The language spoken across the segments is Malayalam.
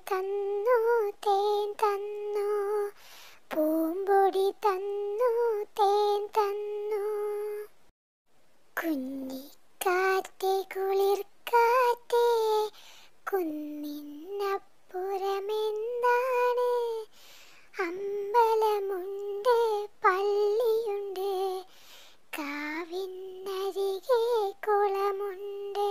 തന്നു തേൻ തന്നു, പൂമ്പൊടി തന്നു തേൻ തന്നു. കുഞ്ഞിക്കാറ്റേ കുളിർക്കാറ്റേ, കുന്നിനപ്പുറമെന്താണ്? അമ്പലമുണ്ട് പള്ളിയുണ്ട്, കാവിനരികെ കുളമുണ്ട്,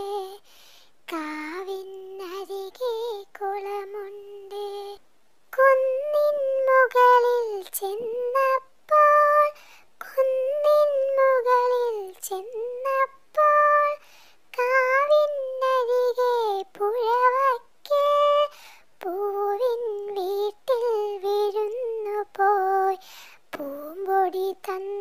കാവിനരികെ കുളമുണ്ട്. കുന്നിൻ മുകളിൽ ചെന്നപ്പോൾ, കുന്നിൻ മുകളിൽ ചെന്നപ്പോൾ, കാവിനരികെ പുഴവക്കിൽ പൂവിൻ വീട്ടിൽ വിരുന്നു പോയി. പൂമ്പൊടി തന്നു